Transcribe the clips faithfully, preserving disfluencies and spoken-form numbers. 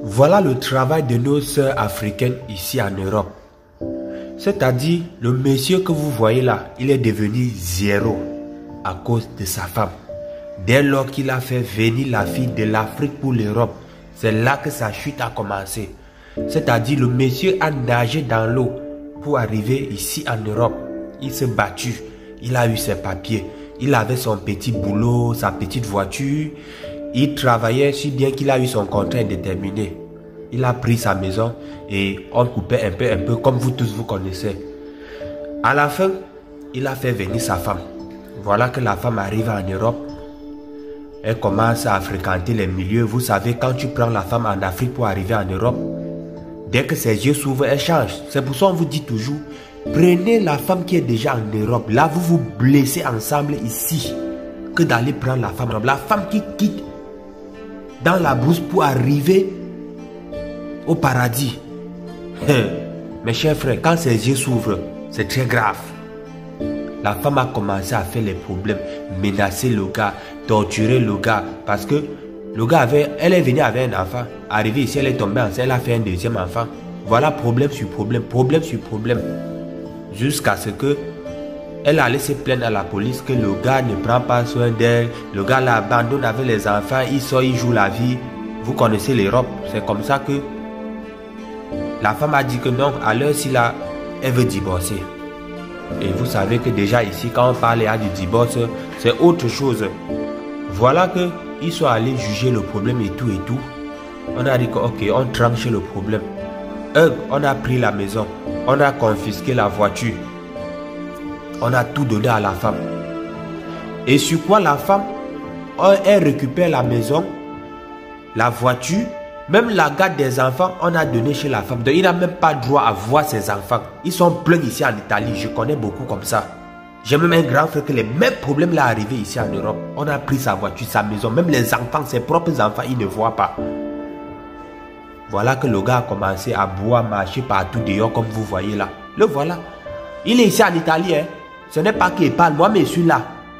Voilà le travail de nos sœurs africaines ici en Europe. C'est-à-dire, le monsieur que vous voyez là, il est devenu zéro à cause de sa femme. Dès lors qu'il a fait venir la fille de l'Afrique pour l'Europe, c'est là que sa chute a commencé. C'est-à-dire, le monsieur a nagé dans l'eau pour arriver ici en Europe. Il s'est battu, il a eu ses papiers, il avait son petit boulot, sa petite voiture. Il travaillait si bien qu'il a eu son contrat indéterminé. Il a pris sa maison et on coupait un peu, un peu, comme vous tous vous connaissez. À la fin, il a fait venir sa femme. Voilà que la femme arrive en Europe. Elle commence à fréquenter les milieux. Vous savez, quand tu prends la femme en Afrique pour arriver en Europe, dès que ses yeux s'ouvrent, elle change. C'est pour ça qu'on vous dit toujours, prenez la femme qui est déjà en Europe. Là, vous vous blessez ensemble ici que d'aller prendre la femme. La femme qui quitte dans la brousse pour arriver au paradis. Mes chers frères, quand ses yeux s'ouvrent, c'est très grave. La femme a commencé à faire les problèmes, menacer le gars, torturer le gars, parce que le gars avait, elle est venue avec un enfant, arrivée ici, elle est tombée enceinte, elle a fait un deuxième enfant. Voilà problème sur problème, problème sur problème, jusqu'à ce que elle a laissé plaindre à la police que le gars ne prend pas soin d'elle, le gars l'abandonne avec les enfants, il sort, il joue la vie. Vous connaissez l'Europe, c'est comme ça que la femme a dit que non, à l'heure ci là, elle veut divorcer. Et vous savez que déjà ici, quand on parle du divorce, c'est autre chose. Voilà que ils sont allés juger le problème et tout et tout. On a dit que ok, on tranche le problème. Un, on a pris la maison, on a confisqué la voiture. On a tout donné à la femme. Et sur quoi la femme, elle récupère la maison, la voiture, même la garde des enfants, on a donné chez la femme. Donc il n'a même pas droit à voir ses enfants. Ils sont pleins ici en Italie. Je connais beaucoup comme ça. J'ai même un grand frère que les mêmes problèmes l'ont arrivé ici en Europe. On a pris sa voiture, sa maison, même les enfants, ses propres enfants, ils ne voient pas. Voilà que le gars a commencé à boire, marcher partout dehors comme vous voyez là. Le voilà. Il est ici en Italie, hein. Ce n'est pas qu'il parle, moi mais je suis là.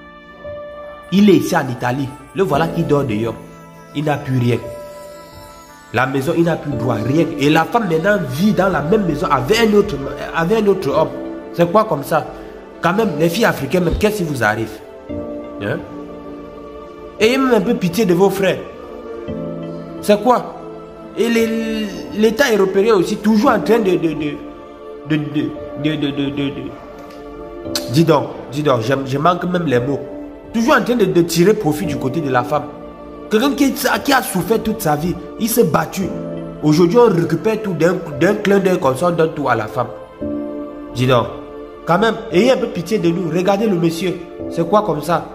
Il est ici en Italie. Le voilà qui dort dehors. Il n'a plus rien. La maison, il n'a plus droit, rien. Et la femme maintenant vit dans la même maison avec un autre, avec un autre homme. C'est quoi comme ça? Quand même, les filles africaines, même, qu'est-ce qui vous arrive? Hein? Ayez même un peu pitié de vos frères. C'est quoi? Et l'État européen aussi, toujours en train de... de, de, de, de, de, de, de, de, de Dis donc, dis donc, je, je manque même les mots. Toujours en train de, de tirer profit du côté de la femme. Quelqu'un qui, qui a souffert toute sa vie, il s'est battu. Aujourd'hui, on récupère tout d'un clin d'œil comme ça, on donne tout à la femme. Dis donc, quand même, ayez un peu pitié de nous. Regardez le monsieur, c'est quoi comme ça?